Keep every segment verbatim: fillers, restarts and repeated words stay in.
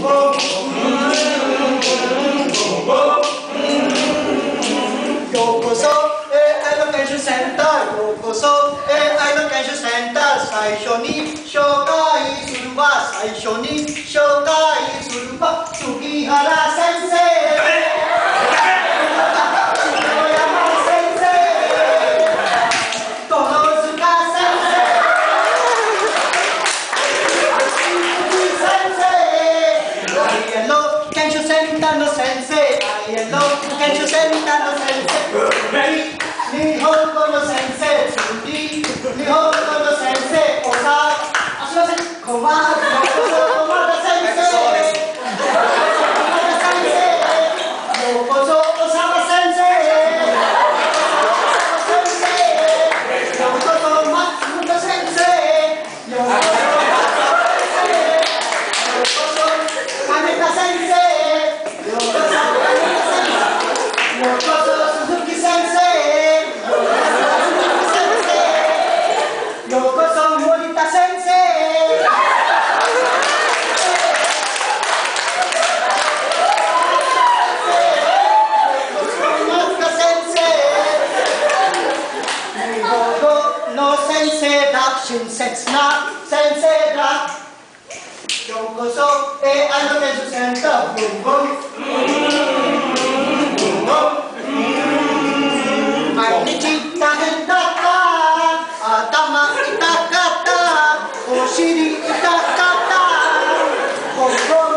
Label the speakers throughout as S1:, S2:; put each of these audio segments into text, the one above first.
S1: ようこそ、えー、愛の研修センター。ようこそ、えー、愛の研修センター。最初に紹介するは、最初に紹介するは、杉原先生。野山先生。殿塚先生。先生。アイエルオー研修センターの先生。アイエルオー研修センターの先生。日本語の先生、次、日本語の先生、おさ、あ、すいません、こま、駒田先生、駒田先生、ようこそ、おさま先生、先生、ようこそ、松本先生、ようこそ、ようこそ、金田先生、ようこそ、金田先生、ようこそ、鈴木先生。ようこそ森田先生。松田先生。日本語の先生だ。親切な先生だ。ようこそ エーアイ の研修センター。ブンブンブンブン。毎日大変だった。頭痛かった、お尻痛かった、ボンボン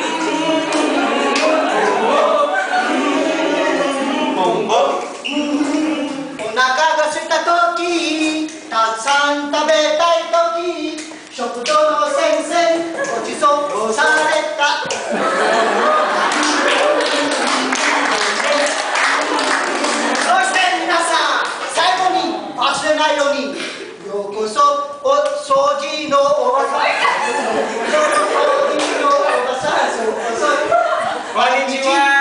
S1: ボンボン、お腹が空いたとき、たくさん食べたいとき、食堂の先生、ごちそうされた。そして皆さん、最後に忘れないように、ようこそお掃除のおばさん。掃除のおばさん。こんにちは。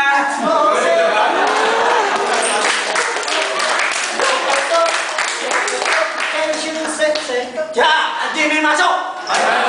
S1: じゃあ始めましょう。